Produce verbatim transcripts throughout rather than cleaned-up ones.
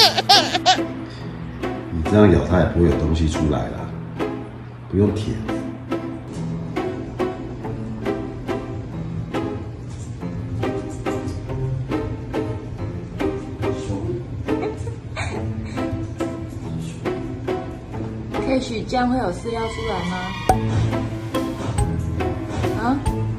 你这样咬它也不会有东西出来啦，不用舔。 也许这样会有饲料出来吗？啊？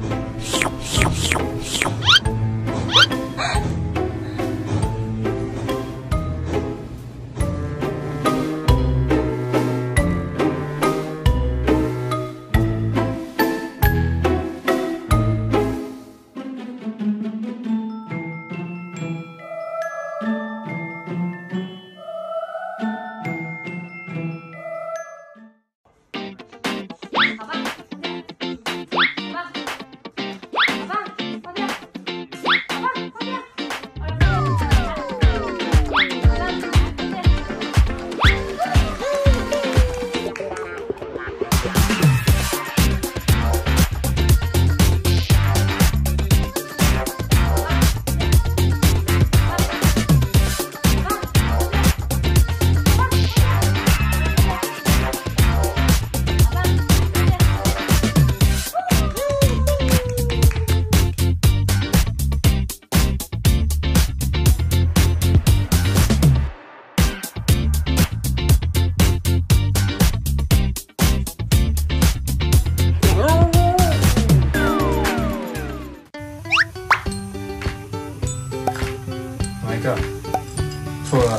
哪一个？错了。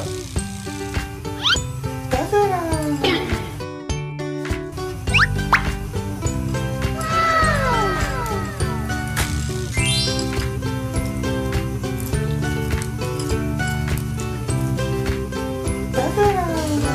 答对了。答对了。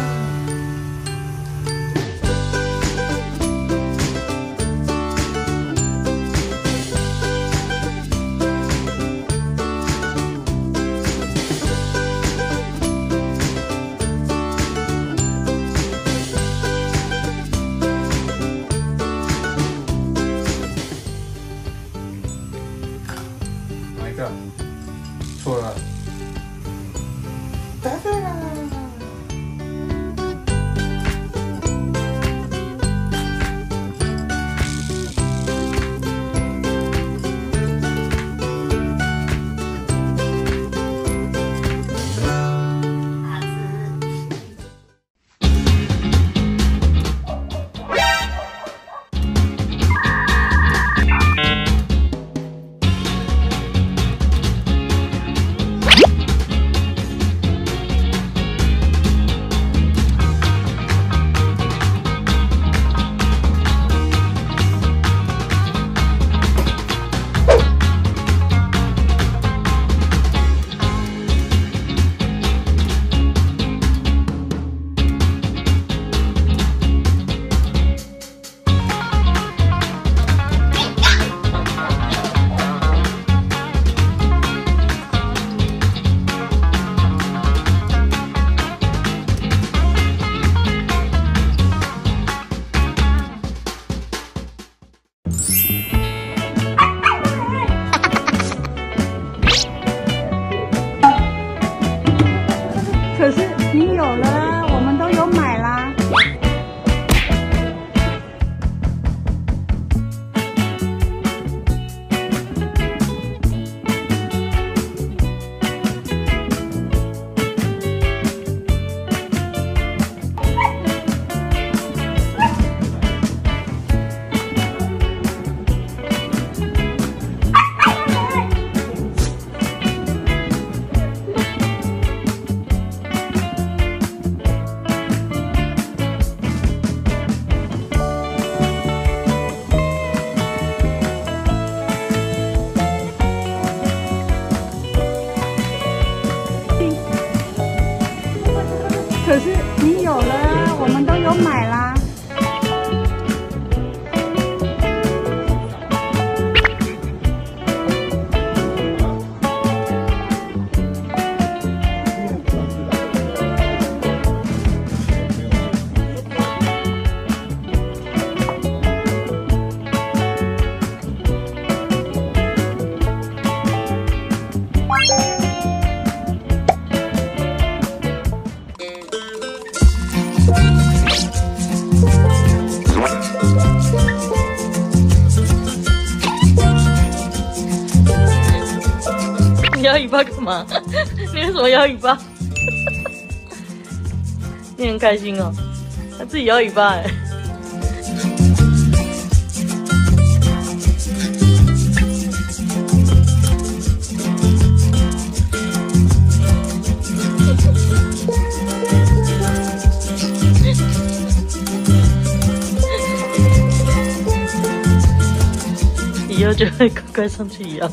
哪一个？错了。 答对了。可是你有了啊，我们都有买啦。可是你有了啊，我们都有买啦。 巴干嘛？你为什么摇尾巴？你很开心哦，他自己摇尾巴哎。以后就会乖乖上去摇。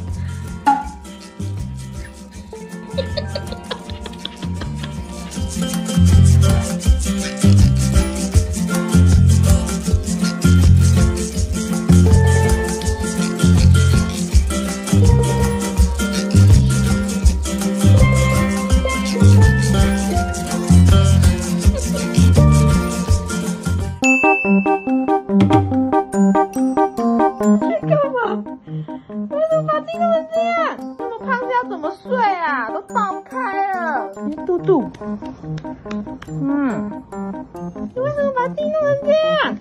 怎么睡啊？都爆开了！嘟嘟，嗯，你为什么把自己弄成这样？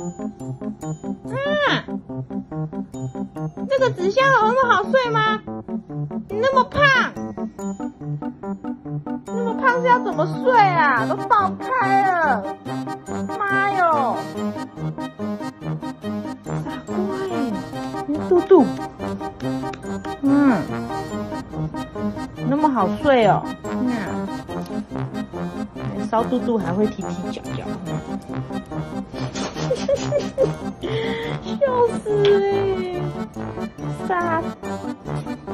嗯，这个纸箱有那么好睡吗？你那么胖，那么胖是要怎么睡啊？都爆开了！妈哟！傻瓜，嘟嘟，嗯。那么好睡哦，嗯，烧嘟嘟还会踢踢脚脚，笑死哎、欸，傻。